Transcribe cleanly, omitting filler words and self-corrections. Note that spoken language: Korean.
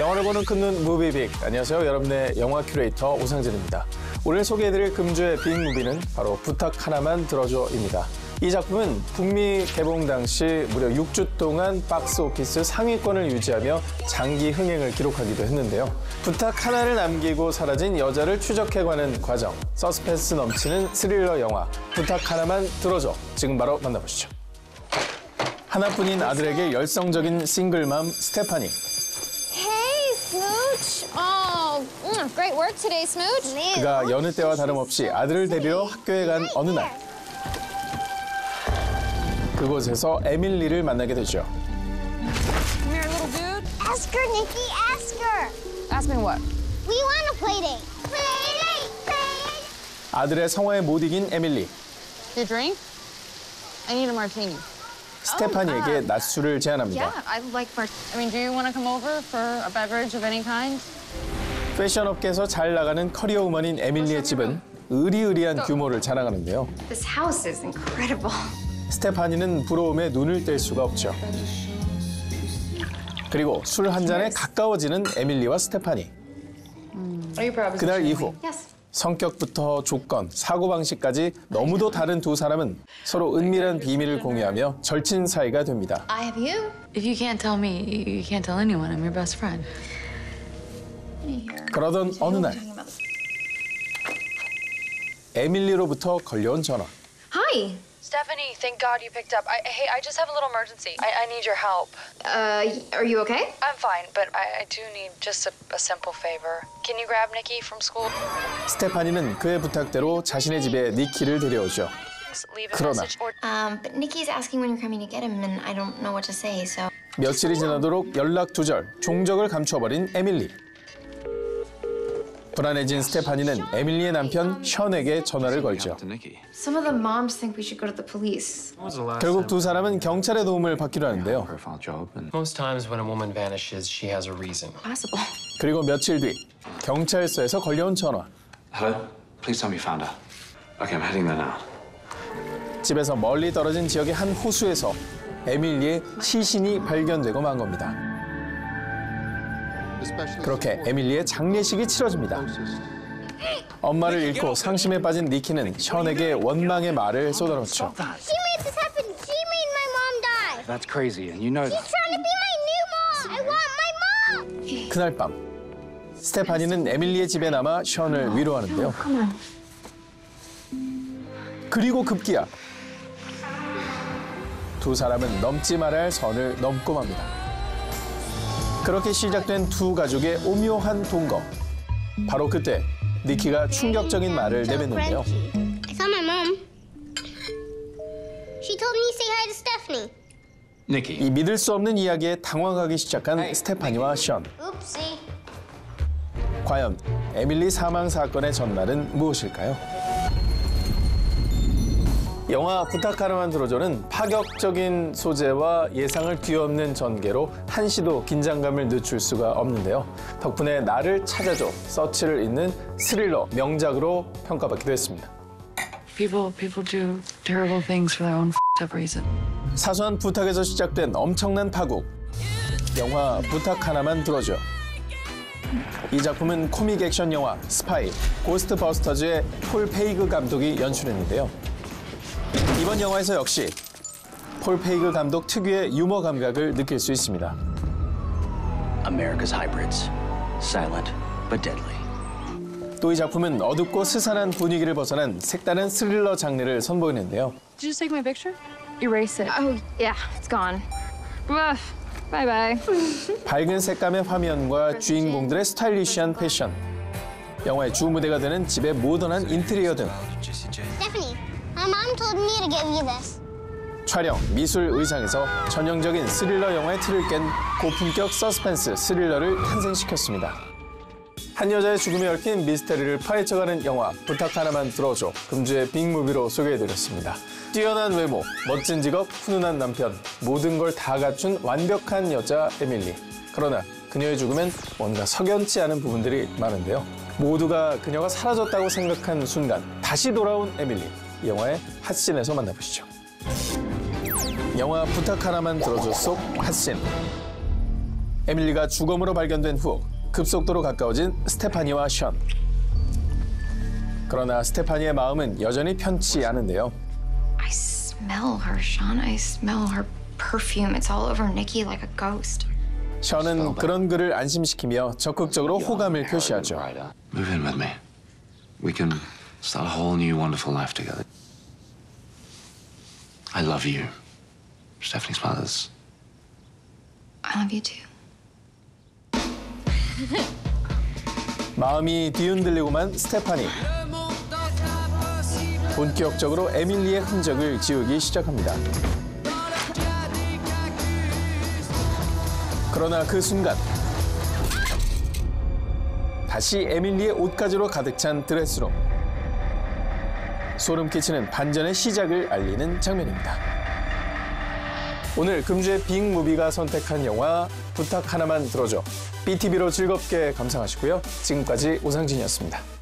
영화를 보는 큰눈 무비빅. 안녕하세요. 여러분의 영화 큐레이터 오상진입니다. 오늘 소개해드릴 금주의 빅무비는 바로 부탁 하나만 들어줘입니다. 이 작품은 북미 개봉 당시 무려 6주 동안 박스오피스 상위권을 유지하며 장기 흥행을 기록하기도 했는데요. 부탁 하나를 남기고 사라진 여자를 추적해가는 과정, 서스펜스 넘치는 스릴러 영화 부탁 하나만 들어줘. 지금 바로 만나보시죠. 하나뿐인 아들에게 열성적인 싱글맘 스테파니. Hey, Smooch. Oh, great work today, Smooch. 그가 여느 때와 다름없이 아들을 데리러 학교에 간 어느 날, 그곳에서 에밀리를 만나게 되죠. Come here, little dude. Ask her, Nikki, ask her. Ask me what? We want a play date. Play date, play date. 아들의 성화에 못 이긴 에밀리. Your drink? I need a martini. 스테파니에게 낮술을 제안합니다. Yeah, I like I mean, do you want to come over for a beverage of any kind? 패션업계에서 잘 나가는 커리어 우먼인 에밀리의 집은 의리의리한 규모를 자랑하는데요. This house is incredible. 스테파니는 부러움에 눈을 뗄 수가 없죠. 그리고 술 한 잔에 가까워지는 에밀리와 스테파니. 그날 이후 성격부터 조건, 사고방식까지 너무도 다른 두 사람은 서로 은밀한 비밀을 공유하며 절친 사이가 됩니다. I have you. If you can't tell me, you can't tell anyone. I'm your best friend. 그러던 어느 날 에밀리로부터 걸려온 전화. Hi. Stephanie, thank God you picked up. Hey, I just have a little emergency. I need your help. Are you okay? I'm fine, but I do need just a simple favor. Can you grab Nikki from school? 스테파니는 그의 부탁대로 자신의 집에 니키를 데려오죠. Leave a 그러나 message or But Nikki's asking when you're coming to get him, and I don't know what to say, so. 며칠이 지나도록 연락 두절, 종적을 감춰버린 에밀리. 불안해진 스테파니는 에밀리의 남편 션에게 전화를 걸죠. Some of the moms think we should go to the police. 결국 두 사람은 경찰의 도움을 받기로 하는데요. Most times when a woman vanishes, she has a reason. Possible. 그리고 며칠 뒤 경찰서에서 걸려온 전화. Hello? Please tell me you found her. Okay, I'm heading there now. 집에서 멀리 떨어진 지역의 한 호수에서 에밀리의 시신이 발견되고 만 겁니다. 그렇게 에밀리의 장례식이 치러집니다. 엄마를 잃고 상심에 빠진 니키는 션에게 원망의 말을 쏟아놓죠. She made this happen. She made my mom die. That's crazy, and you know that. She's trying to be my new mom. I want my mom. 그날 밤 스테파니는 에밀리의 집에 남아 션을 위로하는데요. 그리고 급기야 두 사람은 넘지 말아야 할 선을 넘고 맙니다. 그렇게 시작된 두 가족의 오묘한 동거. 바로 그때 니키가 충격적인 말을 내뱉는데요. I saw my mom. She told me to say hi to Stephanie. Nikki. 이 믿을 수 없는 이야기에 당황하기 시작한 스테파니와 션. Oopsie. 과연 에밀리 사망 사건의 전말은 무엇일까요? 영화 부탁 하나만 들어줘는 파격적인 소재와 예상을 뒤엎는 전개로 한시도 긴장감을 늦출 수가 없는데요. 덕분에 나를 찾아줘, 서치를 잇는 스릴러 명작으로 평가받기도 했습니다. people do terrible things for their own up reason. 사소한 부탁에서 시작된 엄청난 파국. 영화 부탁 하나만 들어줘. 이 작품은 코믹 액션 영화 스파이, 고스트버스터즈의 폴 페이그 감독이 연출했는데요. 이번 영화에서 역시 폴 페이그 감독 특유의 유머 감각을 느낄 수 있습니다. America's hybrids, silent but deadly. 또 이 작품은 어둡고 스산한 분위기를 벗어난 색다른 스릴러 장르를 선보이는데요. Did you just take my picture? Erase it. Oh, yeah, it's gone. Bye bye. 밝은 색감의 화면과 주인공들의 스타일리시한 패션, 영화의 주 무대가 되는 집의 모던한 인테리어 등 Stephanie, my mom told me to give you this. 촬영, 미술, 의상에서 전형적인 스릴러 영화의 틀을 깬 고품격 서스펜스 스릴러를 탄생시켰습니다. 한 여자의 죽음에 얽힌 미스테리를 파헤쳐가는 영화 부탁 하나만 들어줘. 금주의 빅무비로 소개해드렸습니다. 뛰어난 외모, 멋진 직업, 훈훈한 남편, 모든 걸 다 갖춘 완벽한 여자 에밀리. 그러나 그녀의 죽음엔 뭔가 석연치 않은 부분들이 많은데요. 모두가 그녀가 사라졌다고 생각한 순간 다시 돌아온 에밀리. 이 영화의 핫씬에서 만나보시죠. 영화 부탁 하나만 들어줘 속 핫씬. 에밀리가 주검으로 발견된 후 급속도로 가까워진 스테파니와 션. 그러나 스테파니의 마음은 여전히 편치 않은데요. I smell her, Sean. I smell her perfume. It's all over Nikki like a ghost. 션은 그런 그를 안심시키며 적극적으로 호감을 표시하죠. Move in with me. We can start a whole new wonderful life together. I love you, Stephanie Smothers. I love you too. 마음이 뒤흔들리고만 스테파니. 본격적으로 에밀리의 흔적을 지우기 시작합니다. 그러나 그 순간 다시 에밀리의 옷가지로 가득 찬 드레스룸. 소름 끼치는 반전의 시작을 알리는 장면입니다. 오늘 금주의 빅무비가 선택한 영화 부탁 하나만 들어줘. BTV로 즐겁게 감상하시고요. 지금까지 오상진이었습니다.